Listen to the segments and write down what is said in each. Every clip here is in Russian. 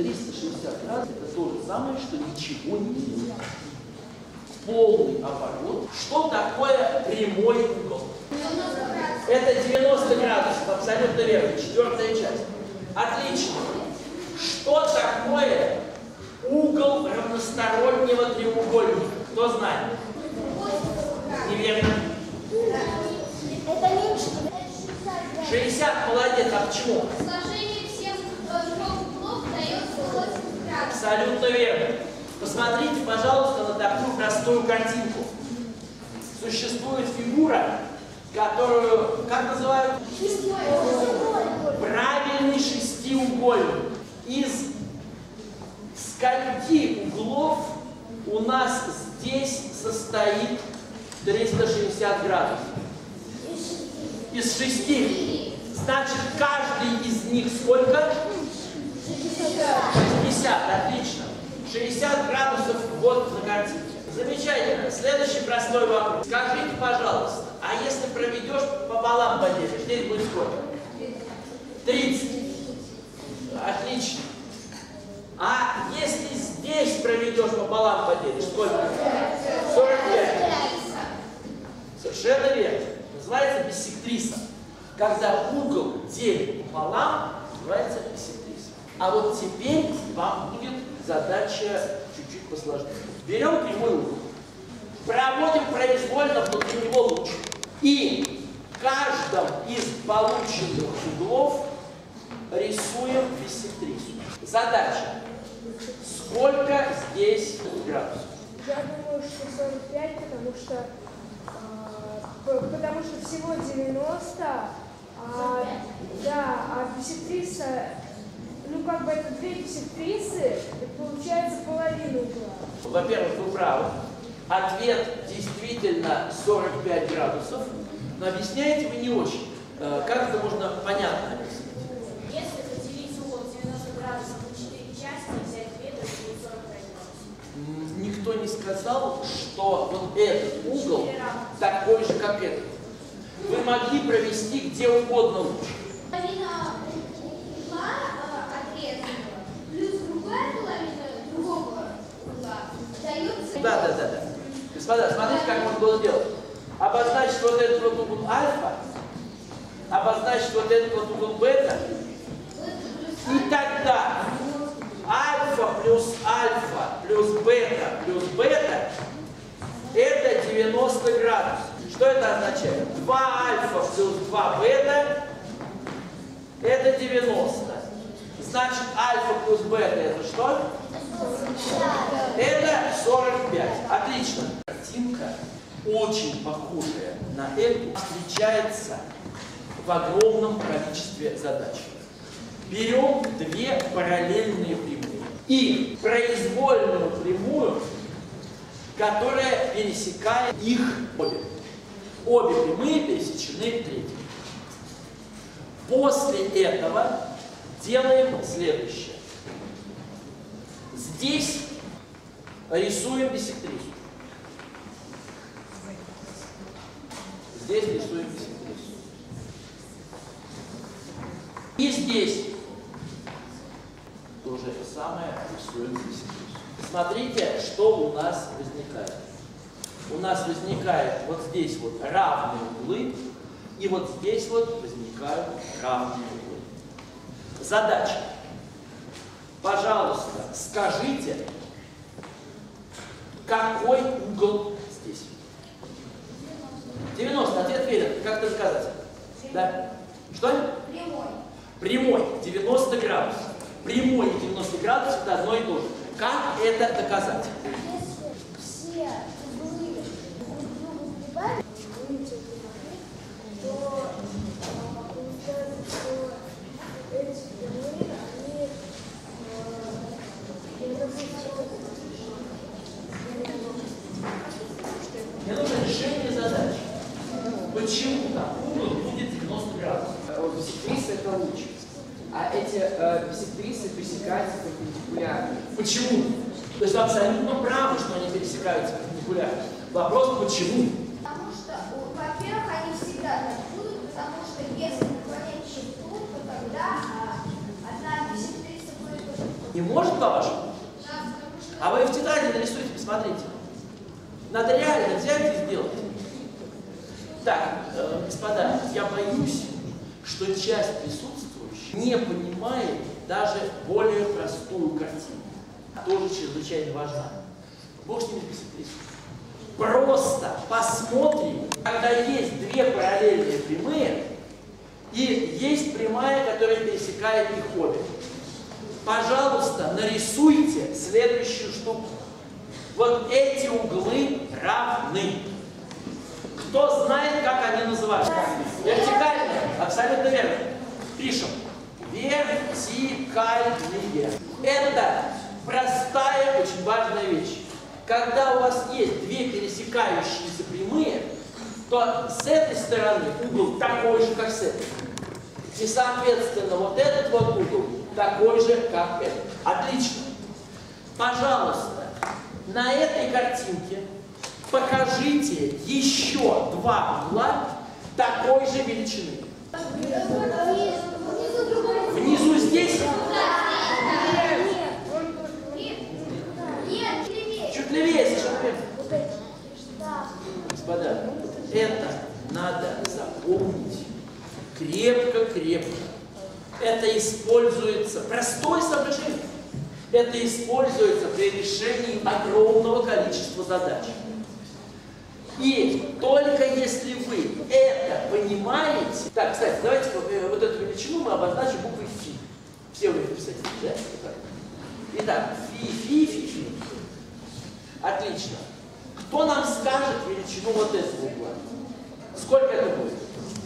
360 градусов — это то же самое, что ничего не делать. Полный оборот. Что такое прямой угол? Это 90 градусов, абсолютно верно. Четвертая часть. Отлично. Что такое угол равностороннего треугольника? Кто знает? Неверно. Это меньше. 60, молодец. А почему? Сложение всех углов дает 180 градусов. Абсолютно верно. Посмотрите, пожалуйста, на такую простую картинку. Существует фигура, которую, как называют? Правильный шестиугольник. Из скольки углов у нас здесь состоит 360 градусов? Из 6. Значит, каждый из них сколько? 60. Отлично. 60 градусов вот на картинке. Замечательно. Следующий простой вопрос. Скажите, пожалуйста, а если проведешь пополам поделишь, здесь будет сколько? 30. Отлично. А если здесь проведешь пополам поделишь, сколько? 45. Совершенно верно. Называется биссектриса. Когда угол делит пополам, называется биссектриса. А вот теперь вам будет задача чуть-чуть посложнее. Берем прямой угол, проводим произвольно внутри него луч. И в каждом из полученных углов рисуем биссектрису. Задача. Сколько здесь градусов? Я думаю, что 45, потому что всего 90, а биссектриса, это две биссектрисы, получается половина угла. Во-первых, вы правы. Ответ действительно 45 градусов, но объясняете вы не очень. Как это можно понятно объяснить? Если поделить угол 90 градусов на 4 части и взять 2, то будет 45 градусов. Никто не сказал, что вот этот угол такой же, как этот. Вы могли провести где угодно луч. Половина угла отрезанного плюс другая половина другого угла дается... Да. Господа, смотрите, как можно было делать. Обозначить вот этот вот угол альфа, обозначить вот этот вот угол бета, и тогда альфа плюс бета это 90 градусов. Что это означает? 2 альфа плюс 2 бета это 90. Значит, альфа плюс бета это что? Это 45. Отлично. Картинка, очень похожая на эту, встречается в огромном количестве задач. Берем две параллельные прямые и произвольную прямую, которая пересекает их обе. Обе прямые пересечены третьей. После этого делаем следующее. Здесь рисуем биссектрису. Здесь рисуем биссектрису. И здесь тоже это самое рисуем биссектрису. Смотрите, что у нас возникает. У нас возникает вот здесь вот равные углы, и вот здесь вот возникают равные углы. Задача. Пожалуйста, скажите, какой угол здесь? 90. Ответ верен. Как это доказать? Да? Что? Прямой. Прямой. 90 градусов. Прямой и 90 градусов это одно и то же. Как это доказать? Если все углы друг к другу прибавить, то получается, что эти прямые, они Мне нужно решение задачи. Почему там угол будет 90 градусов? Биссектриса это луч, а эти биссектрисы пересекаются перпендикулярно. Почему? То есть вы абсолютно правы, что они пересекаются перпендикулярно. Вопрос почему? Потому что, во-первых, они всегда так будут, потому что если наклонять черту, то тогда одна биссектриса будет Не может, по-вашему? А вы в тетради нарисуйте, посмотрите. Надо реально взять и сделать. Так, господа, я боюсь, что часть присутствующих не понимает даже более простую картину. Тоже чрезвычайно важна. Бог с ними присутствует. Просто посмотрим, когда есть две параллельные прямые, и есть прямая, которая пересекает их обе. Пожалуйста, нарисуйте следующую штуку. Вот эти углы равны. Кто знает, как они называются? Вертикальные. Абсолютно верно. Пишем. Вертикальные. Это простая, очень важная вещь. Когда у вас есть две пересекающиеся прямые, то с этой стороны угол такой же, как с этой. И, соответственно, вот этот вот угол такой же, как этот. Отлично. Пожалуйста, на этой картинке покажите еще два угла такой же величины. Внизу здесь? Чуть левее, совершенно верно. Господа, это надо запомнить крепко-крепко. Это используется, простое соображение, это используется при решении огромного количества задач. И только если вы это понимаете... Так, кстати, давайте вот эту величину мы обозначим буквой Фи. Все вы это писать, да? Итак, Фи. Отлично. Кто нам скажет величину вот этого угла? Сколько это будет?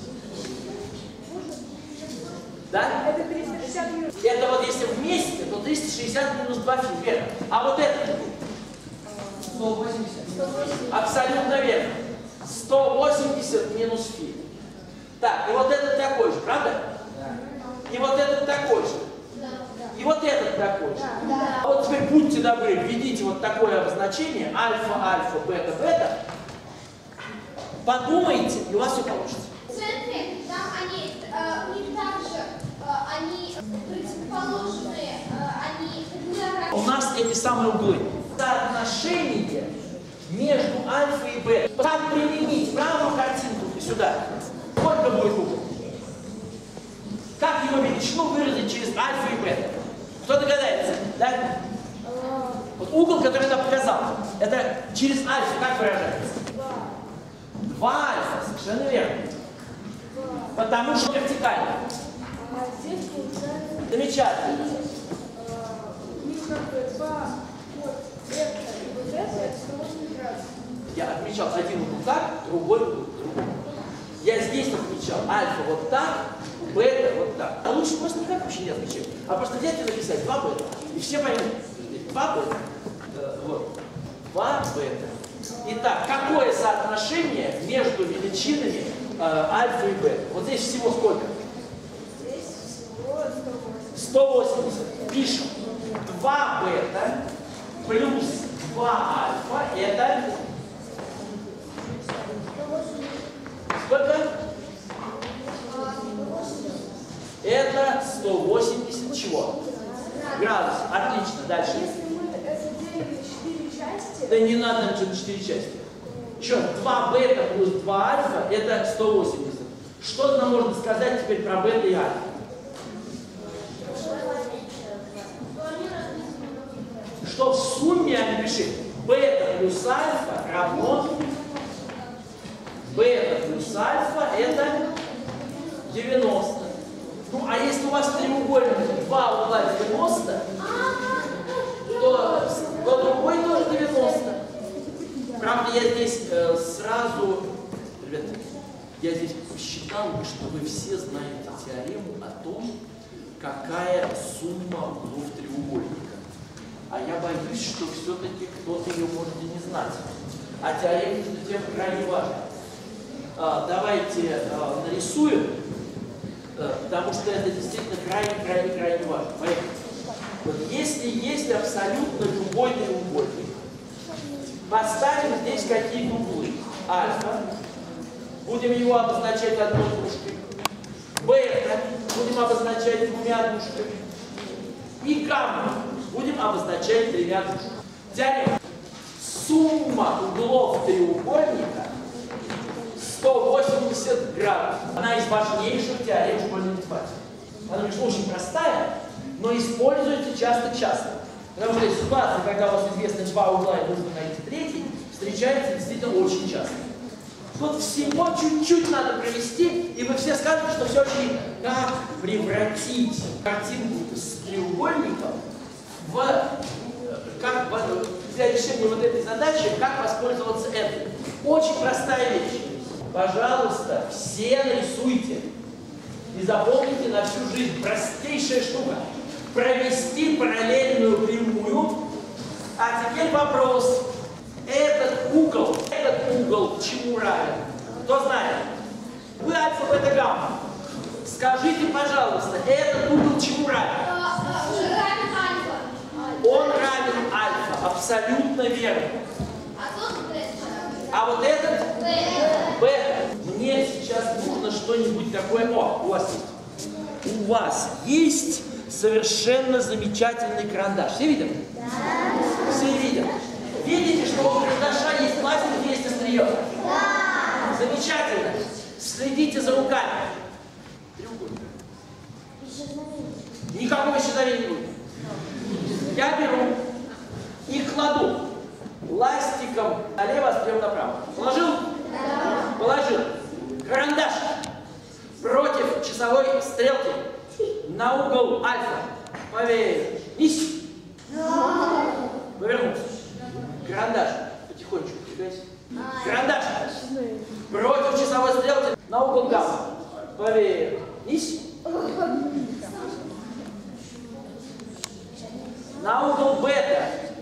Да? Это 360 минус. Это вот если вместе, то 360 минус 2 Фи, верно. А вот это? 180. Абсолютно верно. 180 минус Фи. Так, и вот этот такой же, правда? Да. И вот этот такой же. И вот этот такой же. Да. А вот теперь будьте добры, введите вот такое обозначение альфа, бета. Подумайте, и у вас все получится. В центре, там они, у них также, они противоположные, они... У нас эти самые углы. Соотношение между альфа и бета. Как применить правую картинку сюда? Сколько будет угол? Как его величину выразить через альфа и бета? Кто догадается? Да? Вот угол, который она показала, это через альфа как выражается? 2 альфа, совершенно верно. Потому что вертикально. А здесь получается... Замечательно. У них как бы два, вот это и вот это 180 градусов. Я отмечал один угол так, другой угол другой. Я здесь отмечал альфа вот так, бета вот так. А лучше просто никак вообще не отмечать, а просто взять и написать 2 бета. И все поймут. 2 бета. Вот. 2 бета. Итак, какое соотношение между величинами альфа и бета? Вот здесь всего сколько? Здесь всего 180. Пишем. 2 бета плюс 2 альфа это... Сколько? Это 180 чего? Градусов. Отлично. Дальше. Если мы это делим на 4 части... Да не надо нам что-то 4 части. Еще 2 бета плюс 2 альфа это 180. Что нам можно сказать теперь про бета и альфа? Что в сумме, напиши, бета плюс альфа равно... Бета плюс альфа это 90. Ну, а если у вас треугольник 2 угла 90, то другой тоже 90. Правда, я здесь сразу, ребята, я здесь посчитал, что вы все знаете теорему о том, какая сумма углов треугольника. А я боюсь, что все-таки кто-то ее может и не знать. А теорема, между тем, крайне важна. Давайте нарисуем, потому что это действительно крайне важно. Поехали. Вот если есть абсолютно любой треугольник, поставим здесь какие-то углы. Альфа, будем его обозначать одной двушкой. Бета, будем обозначать двумя двушками. И гамма, будем обозначать тремя точками. Теорема. Сумма углов треугольника 180 градусов. Она из важнейших теорем школьной математики. Она, конечно, очень простая, но используется часто-часто. Потому что ситуация, когда у вас известны два угла и нужно найти третий, встречается действительно очень часто. Вот всего чуть-чуть надо провести, и вы все скажете, что все очень как превратить картинку с треугольником для решения вот этой задачи, как воспользоваться этой. Очень простая вещь. Пожалуйста, все нарисуйте и запомните на всю жизнь. Простейшая штука. Провести параллельную прямую. А теперь вопрос. Этот угол чему равен? Кто знает? Вы альфа, бета, гамма. Скажите, пожалуйста, этот угол чему равен? Равен альфа. Он равен альфа. Абсолютно верно. А тот бета. А вот этот бета. Мне сейчас нужно что-нибудь такое. О, у вас есть. У вас есть совершенно замечательный карандаш. Все видят? Да. Все видят. Видите, что у карандаша есть пластик, есть острие? Да. Замечательно. Следите за руками. Треугольник. Никакого исчезновения не будет. Я беру и кладу ластиком налево, острем направо. Положил? Да. Положил. Карандаш против часовой стрелки на угол альфа. Повернись. Да. Повернулся. Карандаш. Потихонечку двигайся. Карандаш против часовой стрелки на угол гамма. Повернись. На угол бета.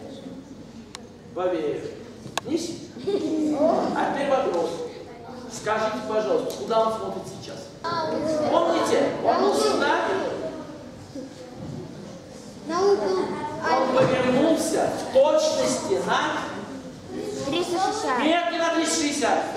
Повернись. А теперь вопрос. Скажите, пожалуйста, куда он смотрит сейчас? Помните? Он был сюда. На угол. Он повернулся в точности на 360. Нет, не на 360.